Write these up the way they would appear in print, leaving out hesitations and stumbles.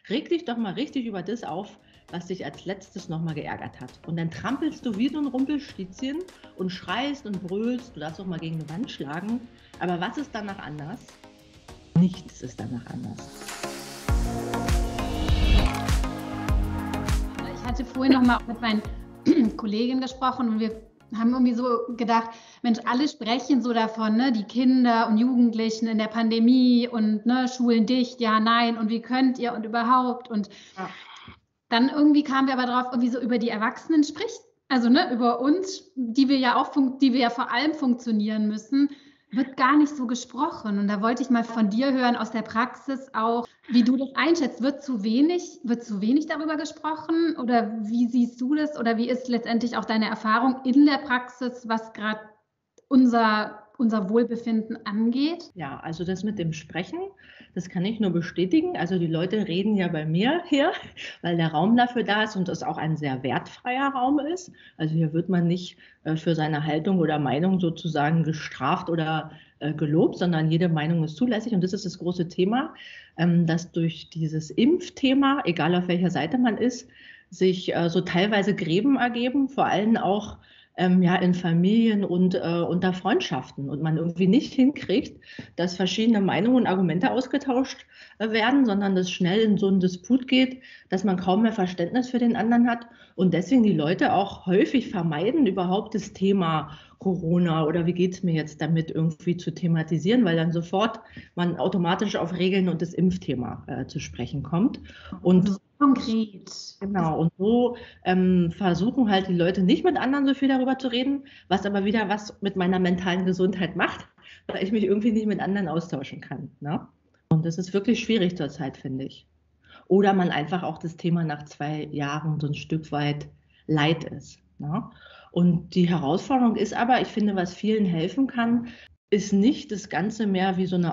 Reg dich doch mal richtig über das auf, was dich als letztes nochmal geärgert hat. Und dann trampelst du wie so ein Rumpelstilzchen und schreist und brüllst. Du darfst auch mal gegen eine Wand schlagen. Aber was ist danach anders? Nichts ist danach anders. Ich hatte vorhin noch mal mit meinen Kolleginnen gesprochen und wir haben irgendwie so gedacht, Mensch, alle sprechen so davon, ne, die Kinder und Jugendlichen in der Pandemie und ne, Schulen dicht, ja, nein, und wie könnt ihr und überhaupt. Und Ja. dann irgendwie kamen wir aber drauf, irgendwie so über die Erwachsenen spricht, also ne, über uns, die wir ja vor allem funktionieren müssen, wird gar nicht so gesprochen. Und da wollte ich mal von dir hören, aus der Praxis auch, wie du das einschätzt. Wird zu wenig darüber gesprochen? Oder wie siehst du das? Oder wie ist letztendlich auch deine Erfahrung in der Praxis, was gerade unser Wohlbefinden angeht? Ja, also das mit dem Sprechen, das kann ich nur bestätigen. Also die Leute reden ja bei mir hier, weil der Raum dafür da ist und das auch ein sehr wertfreier Raum ist. Also hier wird man nicht für seine Haltung oder Meinung sozusagen gestraft oder gelobt, sondern jede Meinung ist zulässig. Und das ist das große Thema, dass durch dieses Impfthema, egal auf welcher Seite man ist, sich so teilweise Gräben ergeben, vor allem auch ja, in Familien und unter Freundschaften und man irgendwie nicht hinkriegt, dass verschiedene Meinungen und Argumente ausgetauscht werden, sondern dass schnell in so einen Disput geht, dass man kaum mehr Verständnis für den anderen hat und deswegen die Leute auch häufig vermeiden, überhaupt das Thema Corona oder wie geht es mir jetzt damit irgendwie zu thematisieren, weil dann sofort man automatisch auf Regeln und das Impfthema zu sprechen kommt. Und konkret. genau, und so versuchen halt die Leute nicht mit anderen so viel darüber zu reden, was aber wieder was mit meiner mentalen Gesundheit macht, weil ich mich irgendwie nicht mit anderen austauschen kann. Ne? Und das ist wirklich schwierig zurzeit, finde ich. Oder man einfach auch das Thema nach 2 Jahren so ein Stück weit leid ist. Ne? Und die Herausforderung ist aber, ich finde, was vielen helfen kann, ist nicht das Ganze mehr wie so eine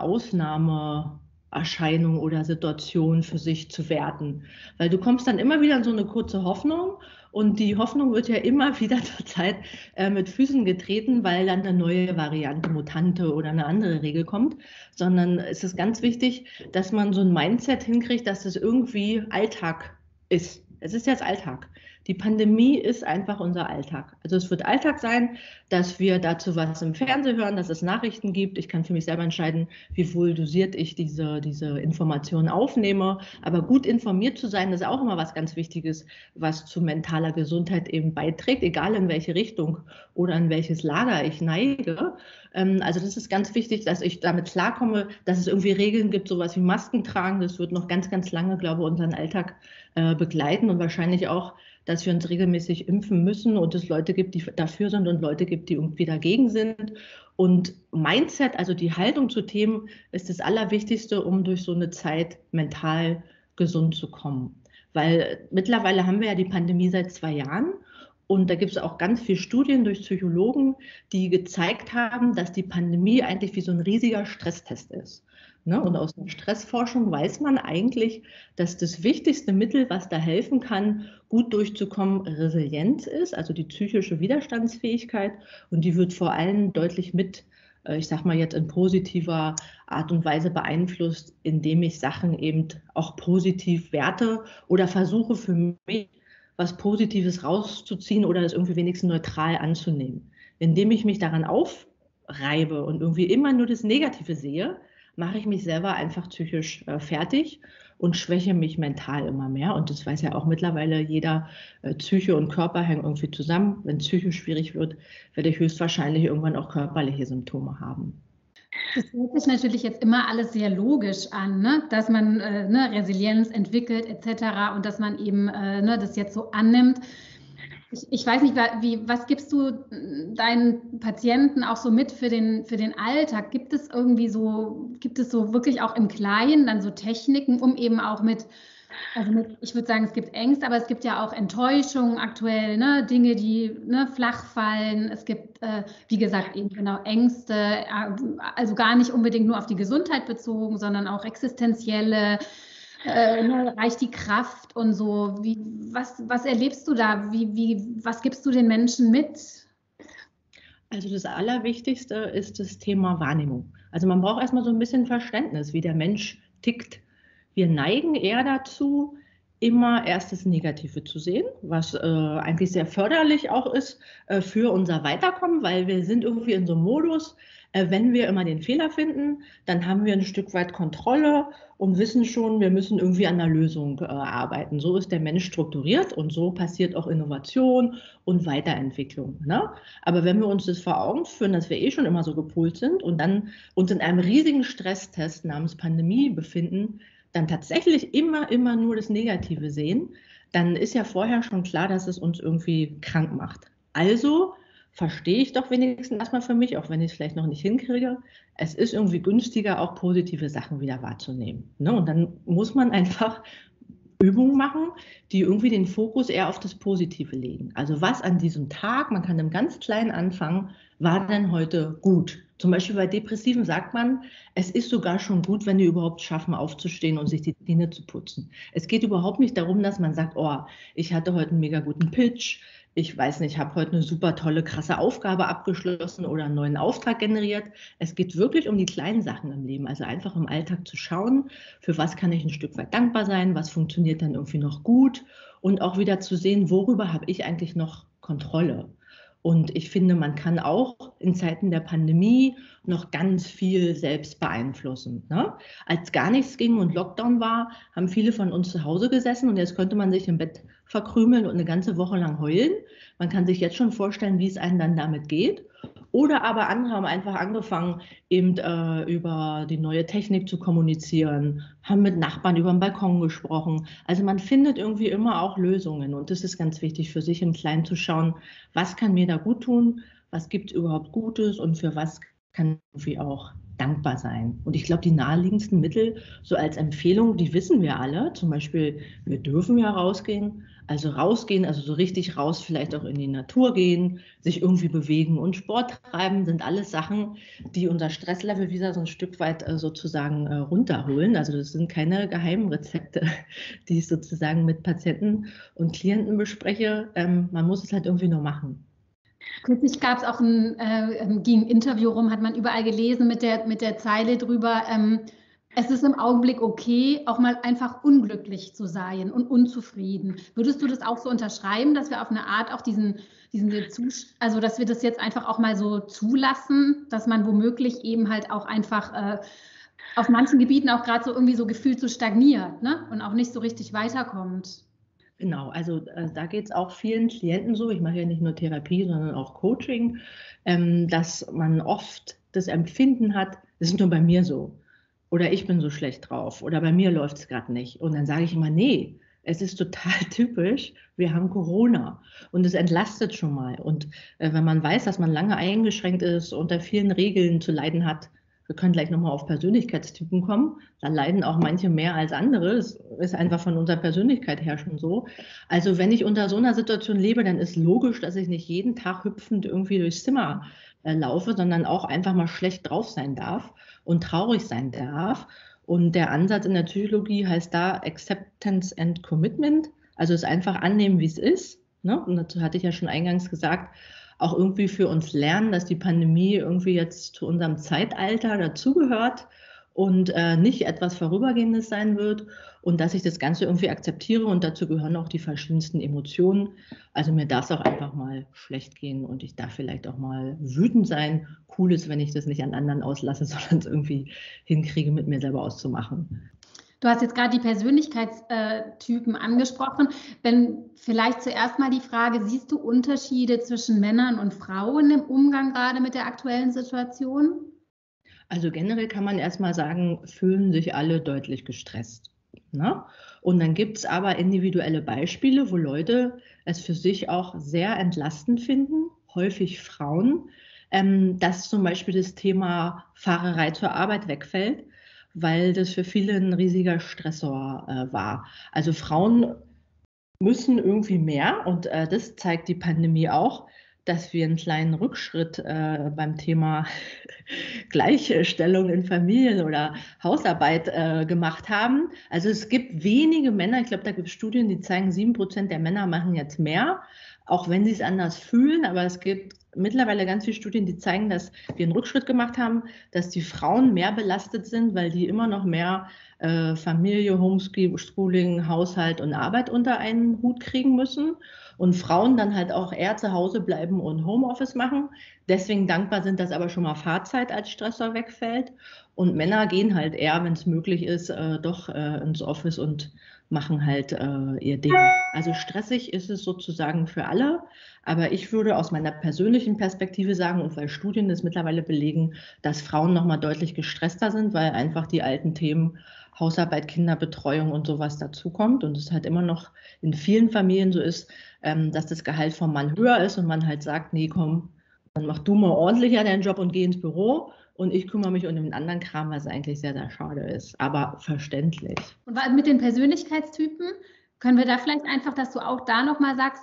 Ausnahmeerscheinung oder Situation für sich zu werten. Weil du kommst dann immer wieder in so eine kurze Hoffnung und die Hoffnung wird ja immer wieder zurzeit mit Füßen getreten, weil dann eine neue Variante, Mutante oder eine andere Regel kommt. Sondern es ist ganz wichtig, dass man so ein Mindset hinkriegt, dass es irgendwie Alltag ist. Es ist jetzt Alltag. Die Pandemie ist einfach unser Alltag. Also es wird Alltag sein, dass wir dazu was im Fernsehen hören, dass es Nachrichten gibt. Ich kann für mich selber entscheiden, wie wohl dosiert ich diese Informationen aufnehme. Aber gut informiert zu sein, ist auch immer was ganz Wichtiges, was zu mentaler Gesundheit eben beiträgt, egal in welche Richtung oder in welches Lager ich neige. Also das ist ganz wichtig, dass ich damit klarkomme, dass es irgendwie Regeln gibt, sowas wie Masken tragen. Das wird noch ganz, ganz lange, glaube ich, unseren Alltag begleiten und wahrscheinlich auch, dass wir uns regelmäßig impfen müssen und es Leute gibt, die dafür sind und Leute gibt, die irgendwie dagegen sind. Und Mindset, also die Haltung zu Themen, ist das Allerwichtigste, um durch so eine Zeit mental gesund zu kommen. Weil mittlerweile haben wir ja die Pandemie seit 2 Jahren und da gibt es auch ganz viele Studien durch Psychologen, die gezeigt haben, dass die Pandemie eigentlich wie so ein riesiger Stresstest ist. Ne? Und aus der Stressforschung weiß man eigentlich, dass das wichtigste Mittel, was da helfen kann, gut durchzukommen, Resilienz ist, also die psychische Widerstandsfähigkeit. Und die wird vor allem deutlich mit, ich sag mal jetzt in positiver Art und Weise beeinflusst, indem ich Sachen eben auch positiv werte oder versuche für mich was Positives rauszuziehen oder es irgendwie wenigstens neutral anzunehmen. Indem ich mich daran aufreibe und irgendwie immer nur das Negative sehe, mache ich mich selber einfach psychisch fertig und schwäche mich mental immer mehr. Und das weiß ja auch mittlerweile jeder, Psyche und Körper hängen irgendwie zusammen. Wenn Psyche schwierig wird, werde ich höchstwahrscheinlich irgendwann auch körperliche Symptome haben. Das hört sich natürlich jetzt immer alles sehr logisch an, ne? Dass man ne, Resilienz entwickelt etc. und dass man eben ne, das jetzt so annimmt. Ich weiß nicht, was gibst du deinen Patienten auch so mit für den Alltag? Gibt es so wirklich auch im Kleinen dann so Techniken, um eben auch ich würde sagen, es gibt Ängste, aber es gibt ja auch Enttäuschungen aktuell, ne? Dinge, die ne, flach fallen. Es gibt, wie gesagt, eben genau Ängste, also gar nicht unbedingt nur auf die Gesundheit bezogen, sondern auch existenzielle. Ne, reicht die Kraft und so. Was erlebst du da? Was gibst du den Menschen mit? Also das Allerwichtigste ist das Thema Wahrnehmung. Also man braucht erstmal so ein bisschen Verständnis, wie der Mensch tickt, wir neigen eher dazu, immer erst das Negative zu sehen, was eigentlich sehr förderlich auch ist für unser Weiterkommen, weil wir sind irgendwie in so einem Modus, wenn wir immer den Fehler finden, dann haben wir ein Stück weit Kontrolle und wissen schon, wir müssen irgendwie an der Lösung arbeiten. So ist der Mensch strukturiert und so passiert auch Innovation und Weiterentwicklung. Ne? Aber wenn wir uns das vor Augen führen, dass wir eh schon immer so gepolt sind und dann uns in einem riesigen Stresstest namens Pandemie befinden, dann tatsächlich immer nur das Negative sehen, dann ist ja vorher schon klar, dass es uns irgendwie krank macht. Also verstehe ich doch wenigstens erstmal für mich, auch wenn ich es vielleicht noch nicht hinkriege, es ist irgendwie günstiger, auch positive Sachen wieder wahrzunehmen. Ne? Und dann muss man einfach Übungen machen, die irgendwie den Fokus eher auf das Positive legen. Also was an diesem Tag, man kann im ganz Kleinen anfangen, war denn heute gut? Zum Beispiel bei Depressiven sagt man, es ist sogar schon gut, wenn die überhaupt schaffen, aufzustehen und sich die Zähne zu putzen. Es geht überhaupt nicht darum, dass man sagt, oh, ich hatte heute einen mega guten Pitch, ich weiß nicht, ich habe heute eine super tolle, krasse Aufgabe abgeschlossen oder einen neuen Auftrag generiert. Es geht wirklich um die kleinen Sachen im Leben, also einfach im Alltag zu schauen, für was kann ich ein Stück weit dankbar sein, was funktioniert dann irgendwie noch gut und auch wieder zu sehen, worüber habe ich eigentlich noch Kontrolle. Und ich finde, man kann auch in Zeiten der Pandemie noch ganz viel selbst beeinflussen. Ne? Als gar nichts ging und Lockdown war, haben viele von uns zu Hause gesessen und jetzt könnte man sich im Bett verkrümeln und eine ganze Woche lang heulen. Man kann sich jetzt schon vorstellen, wie es einem dann damit geht. Oder aber andere haben einfach angefangen, eben über die neue Technik zu kommunizieren, haben mit Nachbarn über den Balkon gesprochen. Also man findet irgendwie immer auch Lösungen und das ist ganz wichtig für sich im Kleinen zu schauen, was kann mir da gut tun, was gibt es überhaupt Gutes und für was kann irgendwie auch dankbar sein. Und ich glaube, die naheliegendsten Mittel, so als Empfehlung, die wissen wir alle. Zum Beispiel, wir dürfen ja rausgehen. Also rausgehen, also so richtig raus, vielleicht auch in die Natur gehen, sich irgendwie bewegen und Sport treiben, sind alles Sachen, die unser Stresslevel wieder so ein Stück weit sozusagen runterholen. Also das sind keine geheimen Rezepte, die ich sozusagen mit Patienten und Klienten bespreche. Man muss es halt irgendwie nur machen. Kürzlich gab es auch ging ein Interview rum, hat man überall gelesen mit der Zeile drüber, es ist im Augenblick okay, auch mal einfach unglücklich zu sein und unzufrieden. Würdest du das auch so unterschreiben, dass wir auf eine Art auch also dass wir das jetzt einfach auch mal so zulassen, dass man womöglich eben halt auch einfach auf manchen Gebieten auch gerade so irgendwie so gefühlt so stagniert, ne? Und auch nicht so richtig weiterkommt? Genau, also da geht es auch vielen Klienten so, ich mache ja nicht nur Therapie, sondern auch Coaching, dass man oft das Empfinden hat, das ist nur bei mir so oder ich bin so schlecht drauf oder bei mir läuft es gerade nicht. Und dann sage ich immer, nee, es ist total typisch, wir haben Corona und es entlastet schon mal. Und wenn man weiß, dass man lange eingeschränkt ist, unter vielen Regeln zu leiden hat, wir können gleich nochmal auf Persönlichkeitstypen kommen. Da leiden auch manche mehr als andere. Das ist einfach von unserer Persönlichkeit her schon so. Also wenn ich unter so einer Situation lebe, dann ist logisch, dass ich nicht jeden Tag hüpfend irgendwie durchs Zimmer laufe, sondern auch einfach mal schlecht drauf sein darf und traurig sein darf. Und der Ansatz in der Psychologie heißt da Acceptance and Commitment. Also es einfach annehmen, wie es ist. Ne? Und dazu hatte ich ja schon eingangs gesagt, auch irgendwie für uns lernen, dass die Pandemie irgendwie jetzt zu unserem Zeitalter dazugehört und nicht etwas Vorübergehendes sein wird und dass ich das Ganze irgendwie akzeptiere und dazu gehören auch die verschiedensten Emotionen. Also mir darf es auch einfach mal schlecht gehen und ich darf vielleicht auch mal wütend sein. Cool ist, wenn ich das nicht an anderen auslasse, sondern es irgendwie hinkriege, mit mir selber auszumachen. Du hast jetzt gerade die Persönlichkeitstypen angesprochen. Wenn vielleicht zuerst mal die Frage, siehst du Unterschiede zwischen Männern und Frauen im Umgang gerade mit der aktuellen Situation? Also generell kann man erstmal sagen, fühlen sich alle deutlich gestresst. Ne? Und dann gibt es aber individuelle Beispiele, wo Leute es für sich auch sehr entlastend finden, häufig Frauen, dass zum Beispiel das Thema Fahrerei zur Arbeit wegfällt, weil das für viele ein riesiger Stressor war. Also Frauen müssen irgendwie mehr und das zeigt die Pandemie auch, dass wir einen kleinen Rückschritt beim Thema Gleichstellung in Familien oder Hausarbeit gemacht haben. Also es gibt wenige Männer, ich glaube, da gibt es Studien, die zeigen, 7% der Männer machen jetzt mehr, auch wenn sie es anders fühlen. Aber es gibt mittlerweile ganz viele Studien, die zeigen, dass wir einen Rückschritt gemacht haben, dass die Frauen mehr belastet sind, weil die immer noch mehr Familie, Homeschooling, Haushalt und Arbeit unter einen Hut kriegen müssen und Frauen dann halt auch eher zu Hause bleiben und Homeoffice machen. Deswegen dankbar sind, dass aber schon mal Fahrzeit als Stressor wegfällt. Und Männer gehen halt eher, wenn es möglich ist, doch ins Office und machen halt ihr Ding. Also stressig ist es sozusagen für alle. Aber ich würde aus meiner persönlichen Perspektive sagen, und weil Studien es mittlerweile belegen, dass Frauen nochmal deutlich gestresster sind, weil einfach die alten Themen Hausarbeit, Kinderbetreuung und sowas dazukommt. Und es halt immer noch in vielen Familien so ist, dass das Gehalt vom Mann höher ist und man halt sagt, nee, komm, dann mach du mal ordentlicher deinen Job und geh ins Büro. Und ich kümmere mich um den anderen Kram, was eigentlich sehr, sehr schade ist, aber verständlich. Und mit den Persönlichkeitstypen, können wir da vielleicht einfach, dass du auch da nochmal sagst,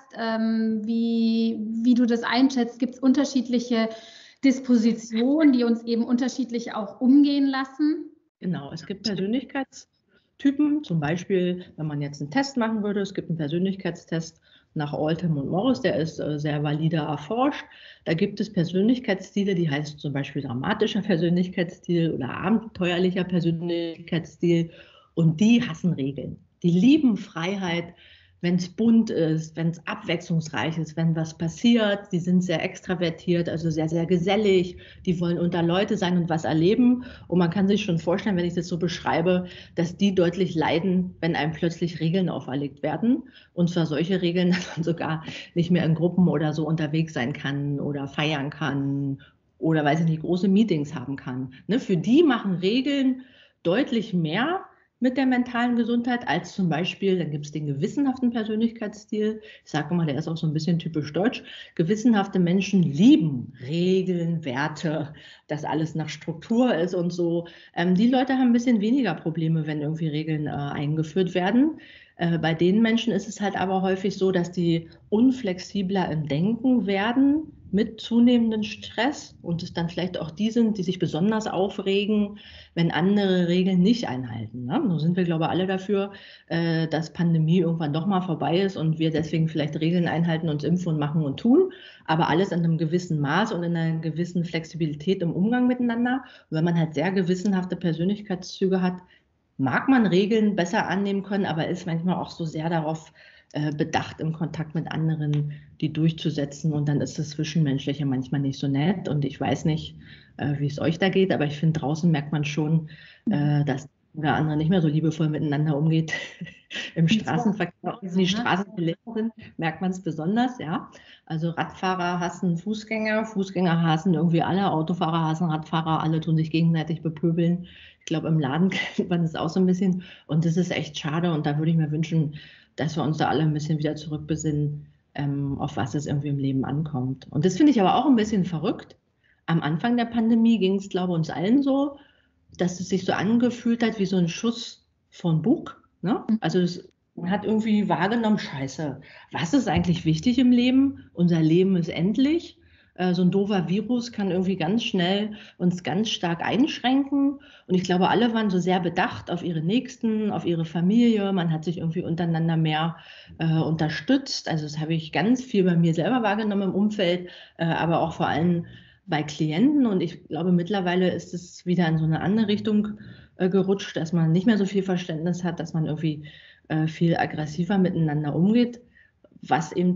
wie du das einschätzt? Gibt es unterschiedliche Dispositionen, die uns eben unterschiedlich auch umgehen lassen? Genau, es gibt Persönlichkeitstypen, zum Beispiel, wenn man jetzt einen Test machen würde, es gibt einen Persönlichkeitstest nach Altham und Morris, der ist sehr valide erforscht. Da gibt es Persönlichkeitsstile, die heißen zum Beispiel dramatischer Persönlichkeitsstil oder abenteuerlicher Persönlichkeitsstil und die hassen Regeln. Die lieben Freiheit, wenn es bunt ist, wenn es abwechslungsreich ist, wenn was passiert. Die sind sehr extravertiert, also sehr, sehr gesellig. Die wollen unter Leute sein und was erleben. Und man kann sich schon vorstellen, wenn ich das so beschreibe, dass die deutlich leiden, wenn einem plötzlich Regeln auferlegt werden. Und zwar solche Regeln, dass man sogar nicht mehr in Gruppen oder so unterwegs sein kann oder feiern kann oder, weiß ich nicht, große Meetings haben kann. Ne? Für die machen Regeln deutlich mehr mit der mentalen Gesundheit als zum Beispiel, dann gibt es den gewissenhaften Persönlichkeitsstil. Ich sage mal, der ist auch so ein bisschen typisch deutsch. Gewissenhafte Menschen lieben Regeln, Werte, dass alles nach Struktur ist und so. Die Leute haben ein bisschen weniger Probleme, wenn irgendwie Regeln eingeführt werden. Bei den Menschen ist es halt aber häufig so, dass die unflexibler im Denken werden mit zunehmendem Stress und es dann vielleicht auch die sind, die sich besonders aufregen, wenn andere Regeln nicht einhalten. Ne? So sind wir, glaube ich, alle dafür, dass Pandemie irgendwann doch mal vorbei ist und wir deswegen vielleicht Regeln einhalten, uns impfen und machen und tun, aber alles in einem gewissen Maß und in einer gewissen Flexibilität im Umgang miteinander. Und wenn man halt sehr gewissenhafte Persönlichkeitszüge hat, mag man Regeln besser annehmen können, aber ist manchmal auch so sehr darauf bedacht, im Kontakt mit anderen die durchzusetzen und dann ist das Zwischenmenschliche manchmal nicht so nett und ich weiß nicht, wie es euch da geht, aber ich finde, draußen merkt man schon, dass der andere nicht mehr so liebevoll miteinander umgeht. Im Straßenverkehr, wenn die Straßen leer sind, merkt man es besonders, ja. Also Radfahrer hassen Fußgänger, Fußgänger hassen irgendwie alle, Autofahrer hassen Radfahrer, alle tun sich gegenseitig bepöbeln. Ich glaube, im Laden kennt man es auch so ein bisschen und das ist echt schade und da würde ich mir wünschen, dass wir uns da alle ein bisschen wieder zurückbesinnen, auf was es irgendwie im Leben ankommt. Und das finde ich aber auch ein bisschen verrückt. Am Anfang der Pandemie ging es, glaube ich, uns allen so, dass es sich so angefühlt hat wie so ein Schuss von Bug. Ne? Also man hat irgendwie wahrgenommen, Scheiße, was ist eigentlich wichtig im Leben? Unser Leben ist endlich. So ein doofer Virus kann irgendwie ganz schnell uns ganz stark einschränken. Und ich glaube, alle waren so sehr bedacht auf ihre Nächsten, auf ihre Familie. Man hat sich irgendwie untereinander mehr unterstützt. Also das habe ich ganz viel bei mir selber wahrgenommen im Umfeld, aber auch vor allem bei Klienten. Und ich glaube, mittlerweile ist es wieder in so eine andere Richtung gerutscht, dass man nicht mehr so viel Verständnis hat, dass man irgendwie viel aggressiver miteinander umgeht, was eben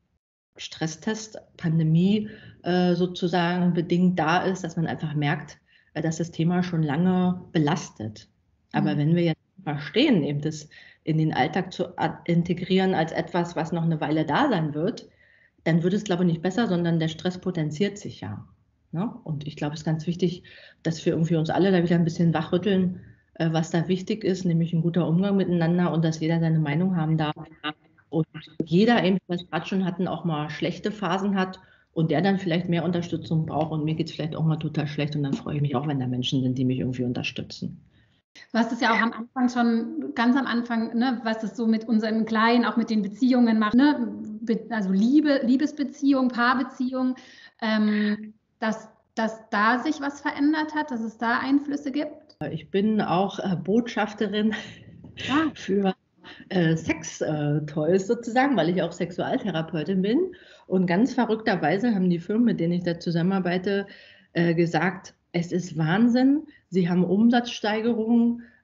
Stresstest, Pandemie sozusagen bedingt da ist, dass man einfach merkt, dass das Thema schon lange belastet. Aber wenn wir jetzt verstehen, eben das in den Alltag zu integrieren als etwas, was noch eine Weile da sein wird, dann wird es, glaube ich, nicht besser, sondern der Stress potenziert sich ja. Ne? Und ich glaube, es ist ganz wichtig, dass wir irgendwie uns alle da wieder ein bisschen wachrütteln, was da wichtig ist, nämlich ein guter Umgang miteinander und dass jeder seine Meinung haben darf. Und jeder, eben, was wir gerade schon hatten, auch mal schlechte Phasen hat und der dann vielleicht mehr Unterstützung braucht und mir geht es vielleicht auch mal total schlecht und dann freue ich mich auch, wenn da Menschen sind, die mich irgendwie unterstützen. Du hast es ja auch am Anfang schon, ganz am Anfang, ne, was es so mit unserem Kleinen, auch mit den Beziehungen macht, ne? Also Liebesbeziehung, Paarbeziehung, dass da sich was verändert hat, dass es da Einflüsse gibt? Ich bin auch Botschafterin für Sex-Toys sozusagen, weil ich auch Sexualtherapeutin bin. Und ganz verrückterweise haben die Firmen, mit denen ich da zusammenarbeite, gesagt, es ist Wahnsinn. Sie haben Umsatzsteigerungen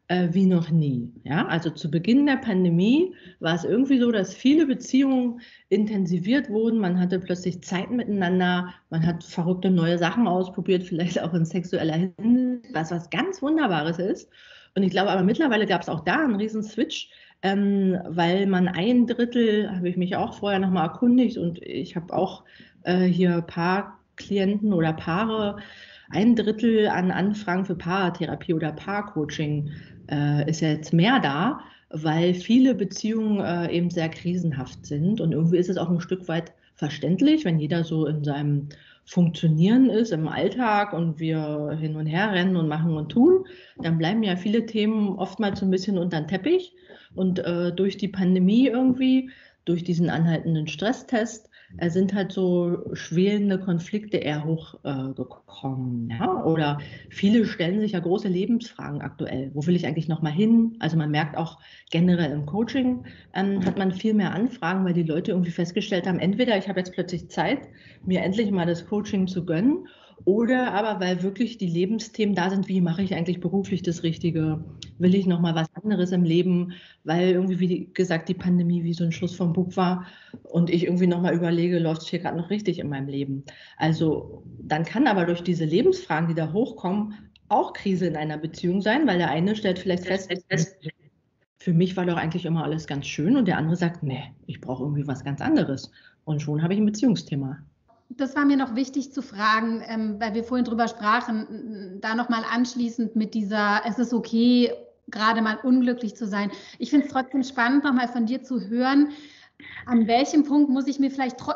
wie noch nie. Ja? Also zu Beginn der Pandemie war es irgendwie so, dass viele Beziehungen intensiviert wurden. Man hatte plötzlich Zeit miteinander, man hat verrückte neue Sachen ausprobiert, vielleicht auch in sexueller Hinsicht, was ganz Wunderbares ist. Und ich glaube aber mittlerweile gab es auch da einen riesen Switch, weil man 1/3, habe ich mich auch vorher nochmal erkundigt und ich habe auch hier Paarklienten oder Paare, 1/3 an Anfragen für Paartherapie oder Paarcoaching ist jetzt mehr da, weil viele Beziehungen eben sehr krisenhaft sind. Und irgendwie ist es auch ein Stück weit verständlich, wenn jeder so in seinem Funktionieren ist im Alltag und wir hin und her rennen und machen und tun, dann bleiben ja viele Themen oftmals so ein bisschen unter den Teppich. Und durch die Pandemie irgendwie, durch diesen anhaltenden Stresstest, sind halt so schwelende Konflikte eher hochgekommen. Ja? Oder viele stellen sich ja große Lebensfragen aktuell. Wo will ich eigentlich nochmal hin? Also man merkt auch generell im Coaching, hat man viel mehr Anfragen, weil die Leute irgendwie festgestellt haben, entweder ich habe jetzt plötzlich Zeit, mir endlich mal das Coaching zu gönnen, oder aber weil wirklich die Lebensthemen da sind, wie mache ich eigentlich beruflich das Richtige? Will ich nochmal was anderes im Leben? Weil irgendwie, wie gesagt, die Pandemie wie so ein Schuss vom Bug war und ich irgendwie nochmal überlege, läuft es hier gerade noch richtig in meinem Leben? Also dann kann aber durch diese Lebensfragen, die da hochkommen, auch Krise in einer Beziehung sein, weil der eine stellt vielleicht fest, für mich war doch eigentlich immer alles ganz schön und der andere sagt, nee, ich brauche irgendwie was ganz anderes. Und schon habe ich ein Beziehungsthema. Das war mir noch wichtig zu fragen, weil wir vorhin drüber sprachen, da nochmal anschließend mit dieser, es ist okay, gerade mal unglücklich zu sein. Ich finde es trotzdem spannend, nochmal von dir zu hören, an welchem Punkt muss ich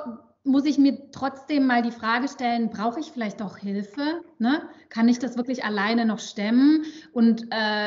mir trotzdem mal die Frage stellen, brauche ich vielleicht doch Hilfe? Ne? Kann ich das wirklich alleine noch stemmen? Und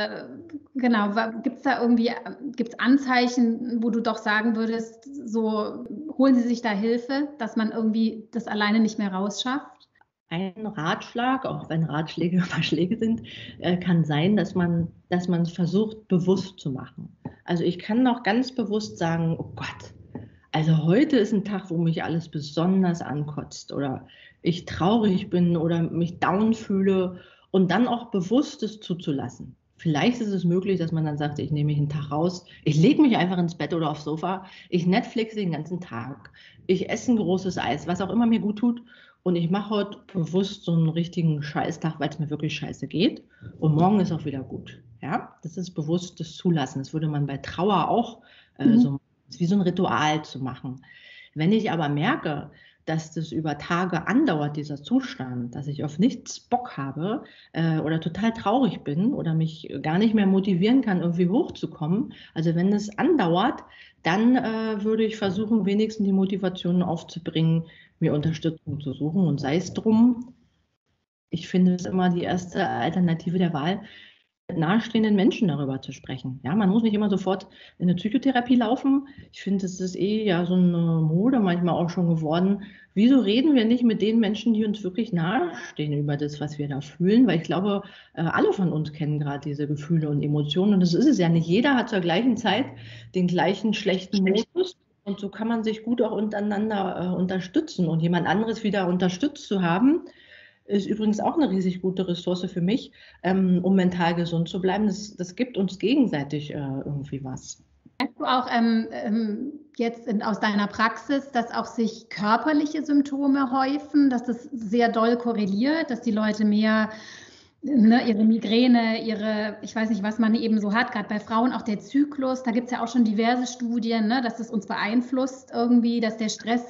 genau, gibt es da irgendwie, gibt's Anzeichen, wo du doch sagen würdest, so holen Sie sich da Hilfe, dass man irgendwie das alleine nicht mehr rausschafft? Ein Ratschlag, auch wenn Ratschläge Verschläge sind, kann sein, dass man es versucht, bewusst zu machen. Also ich kann noch ganz bewusst sagen, oh Gott, also heute ist ein Tag, wo mich alles besonders ankotzt oder ich traurig bin oder mich down fühle und dann auch bewusst es zuzulassen. Vielleicht ist es möglich, dass man dann sagt, ich nehme mich einen Tag raus, ich lege mich einfach ins Bett oder aufs Sofa, ich Netflixe den ganzen Tag, ich esse ein großes Eis, was auch immer mir gut tut und ich mache heute bewusst so einen richtigen Scheißtag, weil es mir wirklich scheiße geht und morgen ist auch wieder gut. Ja, das ist bewusstes Zulassen. Das würde man bei Trauer auch so wie so ein Ritual zu machen. Wenn ich aber merke, dass das über Tage andauert, dieser Zustand, dass ich auf nichts Bock habe oder total traurig bin oder mich gar nicht mehr motivieren kann, irgendwie hochzukommen, also wenn es andauert, dann würde ich versuchen, wenigstens die Motivation aufzubringen, mir Unterstützung zu suchen und sei es drum, ich finde es immer die erste Alternative der Wahl, mit nahestehenden Menschen darüber zu sprechen. Ja, man muss nicht immer sofort in eine Psychotherapie laufen. Ich finde, das ist ja so eine Mode manchmal auch schon geworden. Wieso reden wir nicht mit den Menschen, die uns wirklich nahestehen über das, was wir da fühlen? Weil ich glaube, alle von uns kennen gerade diese Gefühle und Emotionen. Und das ist es ja nicht. Jeder hat zur gleichen Zeit den gleichen schlechten Modus. Und so kann man sich gut auch untereinander unterstützen. Und jemand anderes wieder unterstützt zu haben, ist übrigens auch eine riesig gute Ressource für mich, um mental gesund zu bleiben. Das gibt uns gegenseitig irgendwie was. Merkst du auch jetzt aus deiner Praxis, dass auch sich körperliche Symptome häufen, dass das sehr doll korreliert, dass die Leute mehr ihre Migräne, ich weiß nicht, was man eben so hat, gerade bei Frauen auch der Zyklus, da gibt es ja auch schon diverse Studien, dass das uns beeinflusst irgendwie, dass der Stress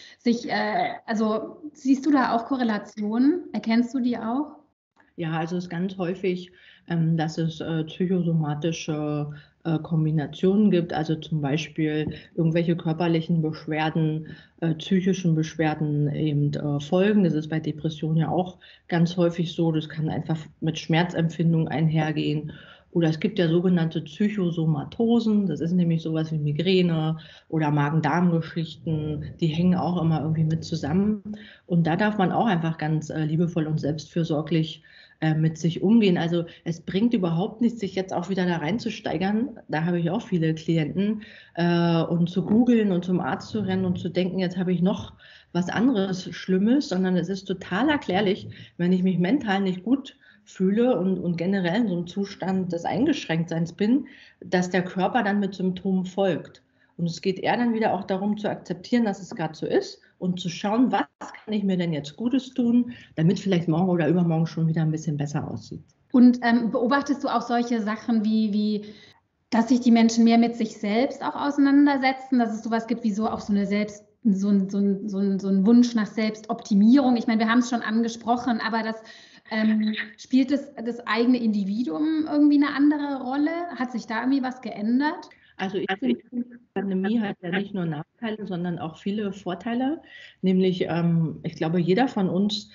also siehst du da auch Korrelationen? Erkennst du die auch? Ja, also es ist ganz häufig, dass es psychosomatische Kombinationen gibt, also zum Beispiel irgendwelche körperlichen Beschwerden, psychischen Beschwerden eben folgen. Das ist bei Depressionen ja auch ganz häufig so. Das kann einfach mit Schmerzempfindung einhergehen. Oder es gibt ja sogenannte Psychosomatosen, das ist nämlich sowas wie Migräne oder Magen-Darm-Geschichten, die hängen auch immer irgendwie mit zusammen. Und da darf man auch einfach ganz liebevoll und selbstfürsorglich mit sich umgehen. Also es bringt überhaupt nichts, sich jetzt auch wieder da reinzusteigern. Da habe ich auch viele Klienten und zu googeln und zum Arzt zu rennen und zu denken, jetzt habe ich noch was anderes Schlimmes, sondern es ist total erklärlich, wenn ich mich mental nicht gut fühle und generell in so einem Zustand des Eingeschränktseins bin, dass der Körper dann mit Symptomen folgt. Und es geht eher dann wieder auch darum zu akzeptieren, dass es gerade so ist und zu schauen, was kann ich mir denn jetzt Gutes tun, damit vielleicht morgen oder übermorgen schon wieder ein bisschen besser aussieht. Und beobachtest du auch solche Sachen wie, dass sich die Menschen mehr mit sich selbst auch auseinandersetzen, dass es sowas gibt wie so auch so ein Wunsch nach Selbstoptimierung? Ich meine, wir haben es schon angesprochen, aber spielt das eigene Individuum irgendwie eine andere Rolle? Hat sich da irgendwie was geändert? Also ich finde, die Pandemie hat ja nicht nur Nachteile, sondern auch viele Vorteile. Nämlich, ich glaube, jeder von uns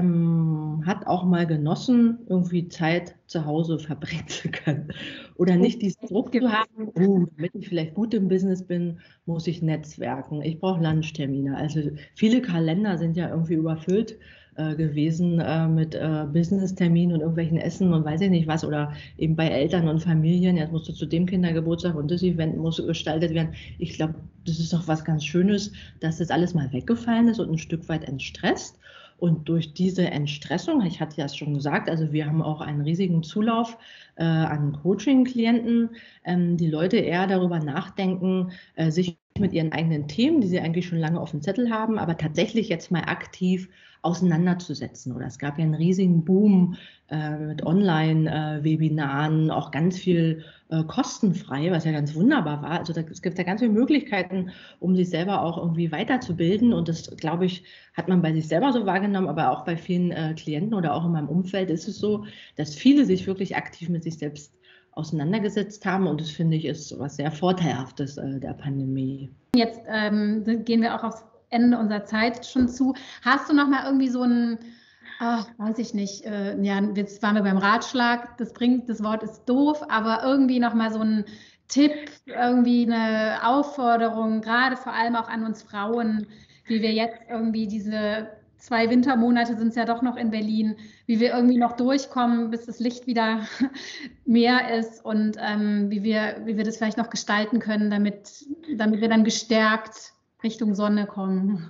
hat auch mal genossen, irgendwie Zeit zu Hause verbringen zu können. Oder nicht diesen Druck zu haben, damit ich vielleicht gut im Business bin, muss ich netzwerken. Ich brauche Lunchtermine. Also viele Kalender sind ja irgendwie überfüllt gewesen mit Business-Terminen und irgendwelchen Essen und weiß ich nicht was, oder eben bei Eltern und Familien, jetzt musst du zu dem Kindergeburtstag und das Event muss gestaltet werden. Ich glaube, das ist doch was ganz Schönes, dass das alles mal weggefallen ist und ein Stück weit entstresst. Und durch diese Entstressung, ich hatte ja es schon gesagt, also wir haben auch einen riesigen Zulauf an Coaching-Klienten, die Leute eher darüber nachdenken, sich mit ihren eigenen Themen, die sie eigentlich schon lange auf dem Zettel haben, aber tatsächlich jetzt mal aktiv auseinanderzusetzen. Oder es gab ja einen riesigen Boom mit Online-Webinaren, auch ganz viel kostenfrei, was ja ganz wunderbar war. Also es gibt ja ganz viele Möglichkeiten, um sich selber auch irgendwie weiterzubilden. Und das, glaube ich, hat man bei sich selber so wahrgenommen, aber auch bei vielen Klienten oder auch in meinem Umfeld ist es so, dass viele sich wirklich aktiv mit sich selbst auseinandergesetzt haben. Und das, finde ich, ist was sehr Vorteilhaftes der Pandemie. Jetzt gehen wir auch aufs Ende unserer Zeit schon zu. Hast du noch mal irgendwie so ein, weiß ich nicht, ja, jetzt waren wir beim Ratschlag, das Wort ist doof, aber irgendwie noch mal so ein Tipp, irgendwie eine Aufforderung, gerade vor allem auch an uns Frauen, wie wir jetzt irgendwie diese 2 Wintermonate sind es ja doch noch in Berlin, wie wir irgendwie noch durchkommen, bis das Licht wieder mehr ist und wie wir das vielleicht noch gestalten können, damit wir dann gestärkt Richtung Sonne kommen.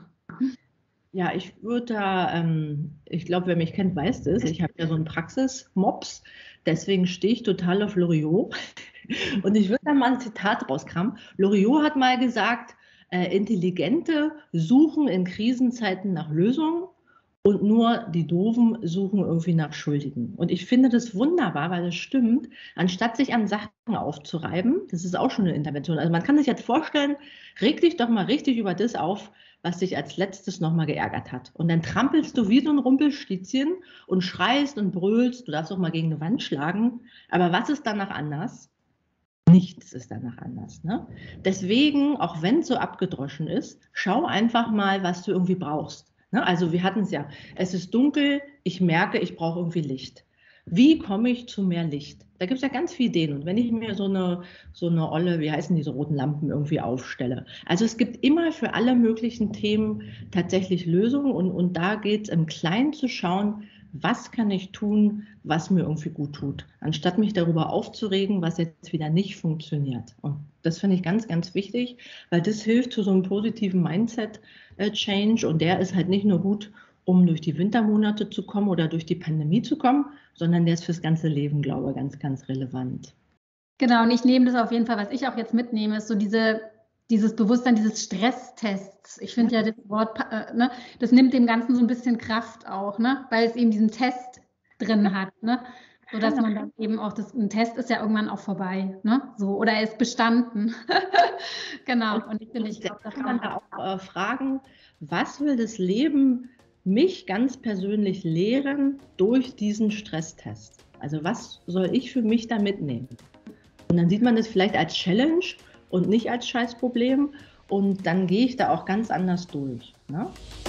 Ja, ich würde da, ich glaube, wer mich kennt, weiß das. Ich habe ja so einen Praxis-Mops, deswegen stehe ich total auf Loriot. Und ich würde da mal ein Zitat rauskramen. Loriot hat mal gesagt, Intelligente suchen in Krisenzeiten nach Lösungen und nur die Doofen suchen irgendwie nach Schuldigen. Und ich finde das wunderbar, weil das stimmt, anstatt sich an Sachen aufzureiben, das ist auch schon eine Intervention. Also man kann sich jetzt vorstellen, reg dich doch mal richtig über das auf, was dich als letztes nochmal geärgert hat. Und dann trampelst du wie so ein Rumpelstilzchen und schreist und brüllst, du darfst auch mal gegen eine Wand schlagen. Aber was ist danach anders? Nichts ist danach anders. Ne? Deswegen, auch wenn es so abgedroschen ist, schau einfach mal, was du irgendwie brauchst. Ne? Also wir hatten es ja, es ist dunkel, ich merke, ich brauche irgendwie Licht. Wie komme ich zu mehr Licht? Da gibt es ja ganz viele Ideen. Und wenn ich mir so eine olle, wie heißen diese roten Lampen irgendwie aufstelle. Also es gibt immer für alle möglichen Themen tatsächlich Lösungen. Und da geht es im Kleinen zu schauen, was kann ich tun, was mir irgendwie gut tut, anstatt mich darüber aufzuregen, was jetzt wieder nicht funktioniert. Und das finde ich ganz, ganz wichtig, weil das hilft zu so einem positiven Mindset-Change. Und der ist halt nicht nur gut, um durch die Wintermonate zu kommen oder durch die Pandemie zu kommen, sondern der ist fürs ganze Leben, glaube ich, ganz, ganz relevant. Genau, und ich nehme das auf jeden Fall, was ich auch jetzt mitnehme, ist so dieses Bewusstsein, dieses Stresstests. Ich finde ja das Wort, ne, das nimmt dem Ganzen so ein bisschen Kraft auch, ne, weil es eben diesen Test drin hat, ne, sodass man dann eben auch, ein Test ist ja irgendwann auch vorbei, ne, so, oder er ist bestanden. Genau, und ich glaube, da kann man da auch fragen, was will das Leben mich ganz persönlich lehren durch diesen Stresstest? Also was soll ich für mich da mitnehmen? Und dann sieht man das vielleicht als Challenge und nicht als Scheißproblem und dann gehe ich da auch ganz anders durch. Ne?